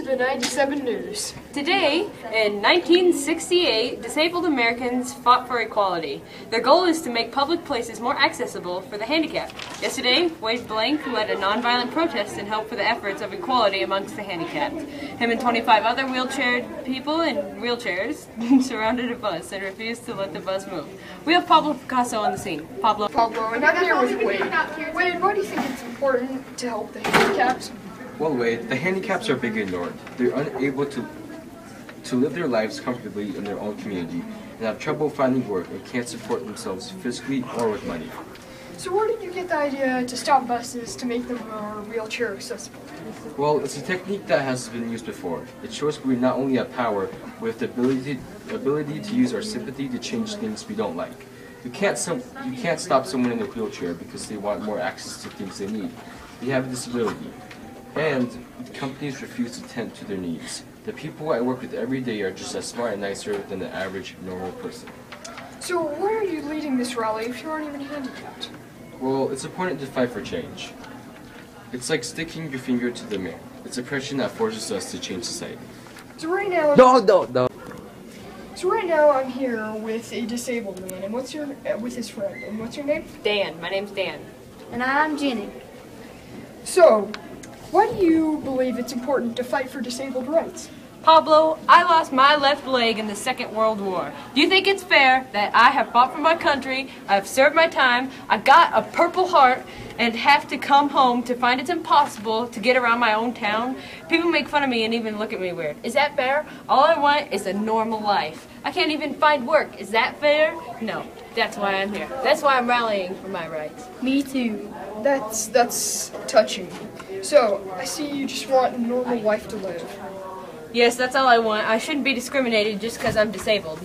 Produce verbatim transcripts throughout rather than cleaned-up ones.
to the ninety-seven News. Today, in nineteen sixty-eight, disabled Americans fought for equality. Their goal is to make public places more accessible for the handicapped. Yesterday, Wade Blank led a nonviolent protest in help for the efforts of equality amongst the handicapped. Him and twenty-five other wheelchaired people in wheelchairs surrounded a bus and refused to let the bus move. We have Pablo Picasso on the scene. Pablo. Pablo, and I'm here with Wade. Wade, why do you think it's important to help the handicapped? Well, Wade, the handicaps are being ignored. They're unable to to live their lives comfortably in their own community and have trouble finding work and can't support themselves physically or with money. So where did you get the idea to stop buses to make them more wheelchair accessible? Well, it's a technique that has been used before. It shows we not only have power, we have the ability, ability to use our sympathy to change things we don't like. You can't, some, you can't stop someone in a wheelchair because they want more access to things they need. They have a disability. And companies refuse to tend to their needs. The people I work with every day are just as smart and nicer than the average normal person. So why are you leading this rally if you aren't even handicapped? Well, it's important to fight for change. It's like sticking your finger to the mirror. It's oppression that forces us to change society. So right now, no, no, no. So right now I'm here with a disabled man, and what's your uh, with his friend, and what's your name? Dan. My name's Dan. And I'm Jenny. So, why do you believe it's important to fight for disabled rights? Pablo, I lost my left leg in the Second World War. Do you think it's fair that I have fought for my country, I've served my time, I got a Purple Heart, and have to come home to find it's impossible to get around my own town? People make fun of me and even look at me weird. Is that fair? All I want is a normal life. I can't even find work. Is that fair? No. That's why I'm here. That's why I'm rallying for my rights. Me too. That's, that's touching. So, I see you just want a normal life to live. Yes, that's all I want. I shouldn't be discriminated just because I'm disabled.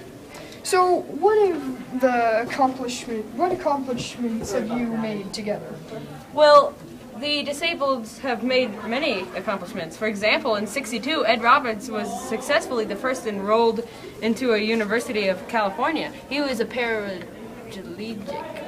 So, what have the accomplishment? What accomplishments have you made together? Well, the disabled have made many accomplishments. For example, in sixty-two, Ed Roberts was successfully the first enrolled into a University of California. He was a paraplegic.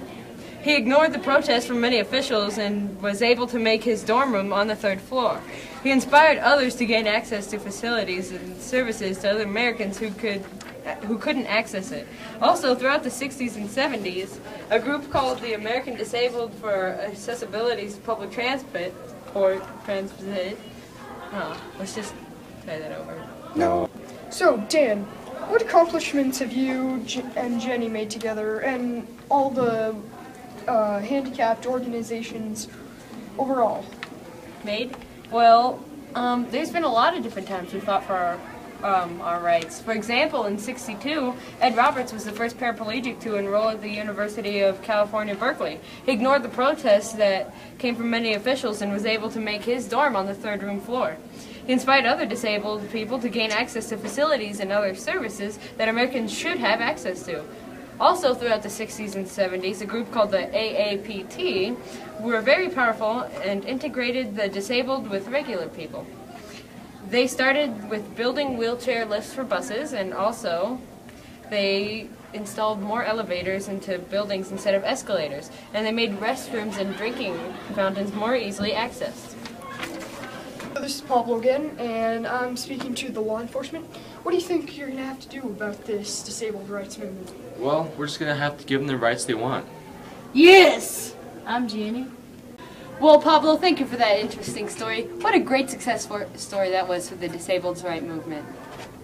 He ignored the protests from many officials and was able to make his dorm room on the third floor. He inspired others to gain access to facilities and services to other Americans who could who couldn't access it. Also, throughout the sixties and seventies, a group called the American Disabled for Accessibility's Public Transit, or Transit, oh, let's just try that over. No. So, Dan, what accomplishments have you J and Jenny made together, and all the uh, handicapped organizations overall? Made? Well, um, there's been a lot of different times we fought for our Um, our rights. For example, in sixty-two, Ed Roberts was the first paraplegic to enroll at the University of California, Berkeley. He ignored the protests that came from many officials and was able to make his dorm on the third room floor. He inspired other disabled people to gain access to facilities and other services that Americans should have access to. Also, throughout the sixties and seventies, a group called the A A P T were very powerful and integrated the disabled with regular people. They started with building wheelchair lifts for buses, and also they installed more elevators into buildings instead of escalators, and they made restrooms and drinking fountains more easily accessed. This is Pablo again, and I'm speaking to the law enforcement. What do you think you're going to have to do about this disabled rights movement? Well, we're just going to have to give them the rights they want. Yes! I'm Jenny. Well, Pablo, thank you for that interesting story. What a great success story that was for the disabled rights movement.